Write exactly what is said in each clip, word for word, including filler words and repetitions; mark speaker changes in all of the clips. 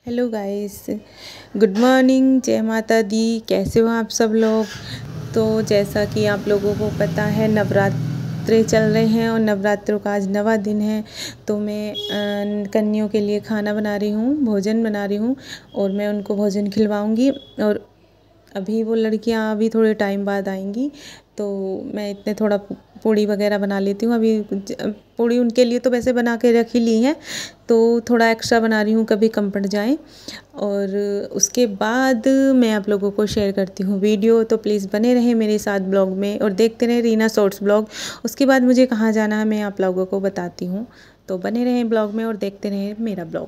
Speaker 1: Hello guys, good morning, जय माता दी। कैसे हो आप सब लोग। तो जैसा कि आप लोगों को पता है, नवरात्रे चल रहे हैं और नवरात्रों का आज नवा दिन है। तो मैं कन्याओं के लिए खाना बना रही हूँ, भोजन बना रही हूँ और मैं उनको भोजन खिलवाऊँगी। और अभी वो लड़कियाँ अभी थोड़े टाइम बाद आएंगी, तो मैं इतने थोड़ा पूड़ी वगैरह बना लेती हूँ। अभी पूड़ी उनके लिए तो वैसे बना के रख ही ली हैं, तो थोड़ा एक्स्ट्रा बना रही हूँ, कभी कम पड़ जाए। और उसके बाद मैं आप लोगों को शेयर करती हूँ वीडियो, तो प्लीज़ बने रहें मेरे साथ ब्लॉग में और देखते रहें रीना शॉर्ट्स ब्लॉग। उसके बाद मुझे कहाँ जाना है मैं आप लोगों को बताती हूँ, तो बने रहें ब्लॉग में और देखते रहें मेरा ब्लॉग।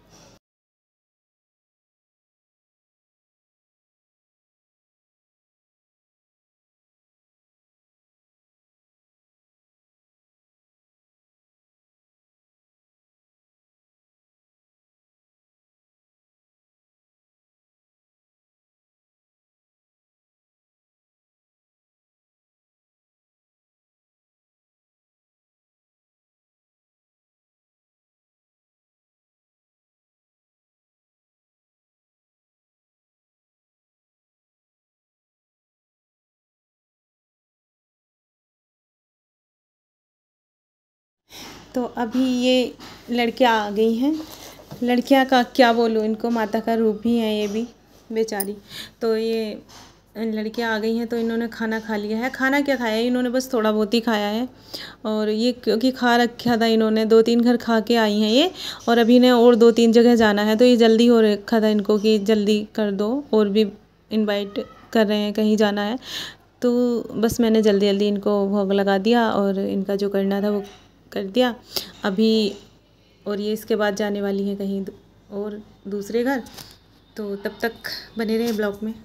Speaker 1: तो अभी ये लड़कियाँ आ गई हैं। लड़कियाँ का क्या बोलूँ, इनको माता का रूप ही है ये भी बेचारी। तो ये लड़कियाँ आ गई हैं, तो इन्होंने खाना खा लिया है। खाना क्या खाया है इन्होंने, बस थोड़ा बहुत ही खाया है। और ये क्योंकि खा रखा था इन्होंने, दो तीन घर खा के आई हैं ये। और अभी ने और दो तीन जगह जाना है, तो ये जल्दी हो रखा था इनको कि जल्दी कर दो, और भी इनवाइट कर रहे हैं कहीं जाना है। तो बस मैंने जल्दी जल्दी इनको भोग लगा दिया और इनका जो करना था वो कर दिया अभी। और ये इसके बाद जाने वाली है कहीं और दूसरे घर, तो तब तक बने रहे ब्लॉग में।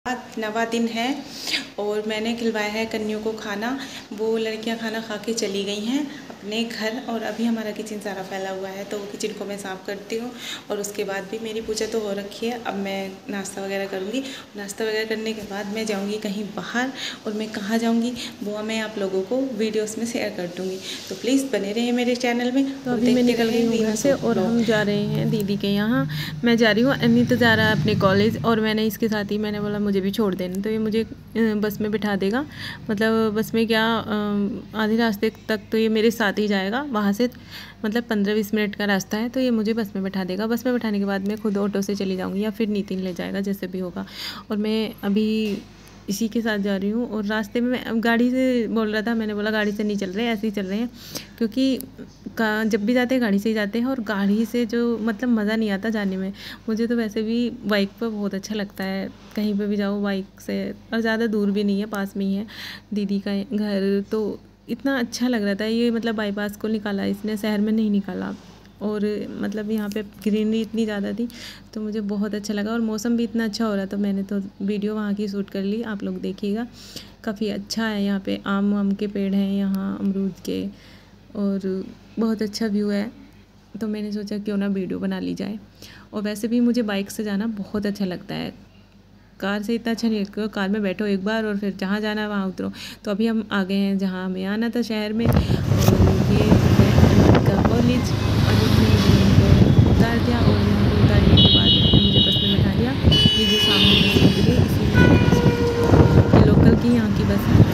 Speaker 1: आज नवा दिन है और मैंने खिलवाया है कन्यों को खाना। वो लड़कियां खाना खा के चली गई हैं अपने घर और अभी हमारा किचन सारा फैला हुआ है, तो किचन को मैं साफ़ करती हूँ। और उसके बाद भी मेरी पूजा तो हो रखी है, अब मैं नाश्ता वगैरह करूँगी। नाश्ता वगैरह करने के बाद मैं जाऊँगी कहीं बाहर, और मैं कहाँ जाऊँगी वो मैं आप लोगों को वीडियोस में शेयर कर दूँगी, तो प्लीज़ बने रहिए मेरे चैनल में।
Speaker 2: तो अभी मैं निकल गई हूँ घर से और हम जा रहे हैं दीदी के यहाँ। मैं जा रही हूँ, अन्नी तो जा रहा है अपने कॉलेज और मैंने इसके साथ ही मैंने बोला मुझे भी छोड़ देना, तो ये मुझे बस में बिठा देगा। मतलब बस में क्या, आधे रास्ते तक तो ये मेरे साथ ही जाएगा, वहाँ से मतलब पंद्रह बीस मिनट का रास्ता है, तो ये मुझे बस में बिठा देगा। बस में बिठाने के बाद मैं खुद ऑटो से चली जाऊँगी या फिर नितिन ले जाएगा, जैसे भी होगा। और मैं अभी इसी के साथ जा रही हूँ। और रास्ते में मैं गाड़ी से बोल रहा था, मैंने बोला गाड़ी से नहीं चल रहे, ऐसे ही चल रहे हैं, क्योंकि का जब भी जाते हैं गाड़ी से ही जाते हैं। और गाड़ी से जो मतलब मज़ा नहीं आता जाने में। मुझे तो वैसे भी बाइक पर बहुत अच्छा लगता है, कहीं पे भी जाओ बाइक से। और ज़्यादा दूर भी नहीं है, पास में ही है दीदी का घर, तो इतना अच्छा लग रहा था। ये मतलब बाईपास को निकाला इसने, शहर में नहीं निकाला। और मतलब यहाँ पे ग्रीनरी इतनी ज़्यादा थी तो मुझे बहुत अच्छा लगा। और मौसम भी इतना अच्छा हो रहा, तो मैंने तो वीडियो वहाँ की शूट कर ली, आप लोग देखिएगा। काफ़ी अच्छा है यहाँ पे, आम आम के पेड़ हैं यहाँ, अमरूद के, और बहुत अच्छा व्यू है। तो मैंने सोचा क्यों ना वीडियो बना ली जाए। और वैसे भी मुझे बाइक से जाना बहुत अच्छा लगता है, कार से इतना अच्छा नहीं लगता। कार में बैठो एक बार और फिर जहाँ जाना है वहाँ उतरो। तो अभी हम आ गए हैं जहाँ हमें आना था, शहर में। और ये है का कॉलेज, और उसने उनको उतार दिया और यहाँ पर उतारने के बाद उसने मुझे बस में बैठा दिया। ये जो सामने बस लगी है इसी लोकल की यहाँ की बस है,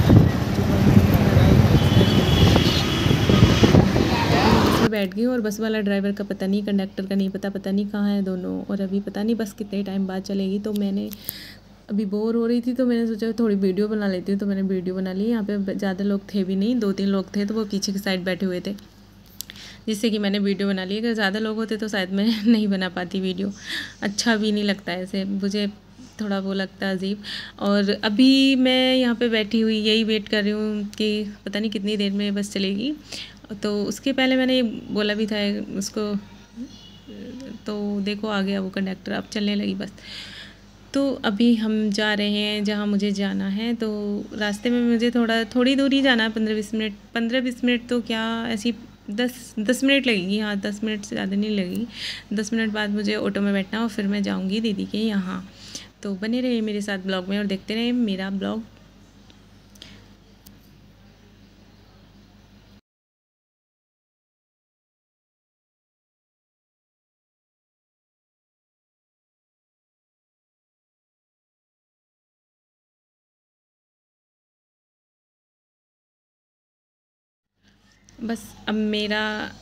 Speaker 2: जो बैठ गई। और बस वाला ड्राइवर का पता नहीं, कंडक्टर का नहीं पता, पता नहीं कहाँ है दोनों। और अभी पता नहीं बस कितने टाइम बाद चलेगी। तो मैंने अभी बोर हो रही थी तो मैंने सोचा थोड़ी वीडियो बना लेती हूँ, तो मैंने वीडियो बना ली। यहाँ पे ज़्यादा लोग थे भी नहीं, दो तीन लोग थे, तो वो पीछे की साइड बैठे हुए थे, जिससे कि मैंने वीडियो बना ली। अगर ज़्यादा लोग होते तो शायद मैं नहीं बना पाती वीडियो, अच्छा भी नहीं लगता ऐसे, मुझे थोड़ा वो लगता है अजीब। और अभी मैं यहाँ पे बैठी हुई यही वेट कर रही हूँ कि पता नहीं कितनी देर में बस चलेगी। तो उसके पहले मैंने ये बोला भी था उसको, तो देखो आ गया वो कंडक्टर, अब चलने लगी बस। तो अभी हम जा रहे हैं जहाँ मुझे जाना है। तो रास्ते में मुझे थोड़ा थोड़ी दूर ही जाना है, पंद्रह बीस मिनट पंद्रह बीस मिनट तो क्या, ऐसी दस दस मिनट लगेगी। हाँ, दस मिनट से ज़्यादा नहीं लगेगी। दस मिनट बाद मुझे ऑटो में बैठना और फिर मैं जाऊँगी दीदी के यहाँ। तो बने रहिए मेरे साथ ब्लॉग में और देखते रहिए मेरा ब्लॉग। बस अब मेरा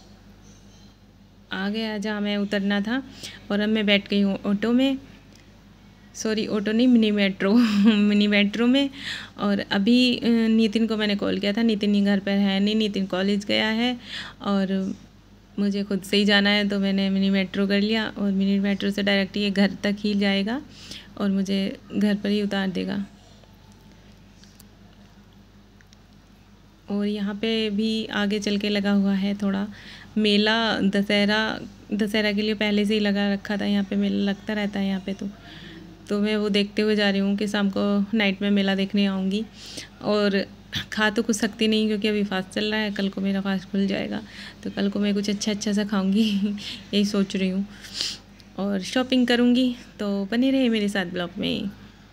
Speaker 2: आ गया जहाँ मैं उतरना था, और अब मैं बैठ गई हूँ ऑटो में, सॉरी ऑटो नहीं, मिनी मेट्रो मिनी मेट्रो में। और अभी नितिन को मैंने कॉल किया था, नितिन ही घर पर है नहीं, नितिन कॉलेज गया है और मुझे खुद से ही जाना है, तो मैंने मिनी मेट्रो कर लिया। और मिनी मेट्रो से डायरेक्ट ये घर तक ही जाएगा और मुझे घर पर ही उतार देगा। और यहाँ पे भी आगे चल के लगा हुआ है थोड़ा मेला, दशहरा दशहरा के लिए पहले से ही लगा रखा था। यहाँ पे मेला लगता रहता है यहाँ पे, तो तो मैं वो देखते हुए जा रही हूँ कि शाम को नाइट में मेला देखने आऊँगी। और खा तो कुछ सकती नहीं क्योंकि अभी फास्ट चल रहा है, कल को मेरा फास्ट खुल जाएगा, तो कल को मैं कुछ अच्छा अच्छा सा खाऊँगी यही सोच रही हूँ। और शॉपिंग करूँगी, तो बने रहे मेरे साथ ब्लॉग में।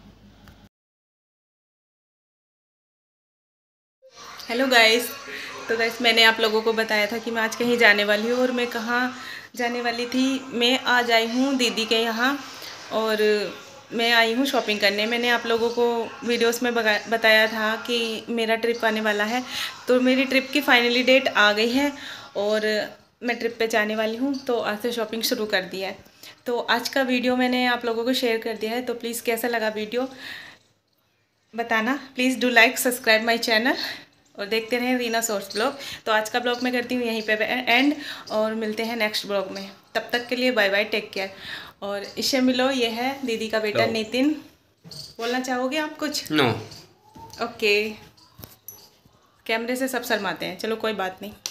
Speaker 2: हेलो गाइस, तो गाइस मैंने आप लोगों को बताया था कि मैं आज कहीं जाने वाली हूँ, और मैं कहाँ जाने वाली थी, मैं आज आई हूँ दीदी के यहाँ। और मैं आई हूँ शॉपिंग करने। मैंने आप लोगों को वीडियोस में बताया था कि मेरा ट्रिप आने वाला है, तो मेरी ट्रिप की फाइनली डेट आ गई है और मैं ट्रिप पे जाने वाली हूँ। तो आज से शॉपिंग शुरू कर दी है। तो आज का वीडियो मैंने आप लोगों को शेयर कर दिया है, तो प्लीज़ कैसा लगा वीडियो बताना। Please do like subscribe my channel और देखते रहें रीना शॉर्ट्स ब्लॉग। तो आज का ब्लॉग मैं करती हूँ यहीं पे एंड, और मिलते हैं नेक्स्ट ब्लॉग में। तब तक के लिए बाय बाय, टेक केयर। और इससे मिलो, ये है दीदी का बेटा नितिन। बोलना चाहोगे आप कुछ? नो। ओके, कैमरे से सब शर्माते हैं, चलो कोई बात नहीं।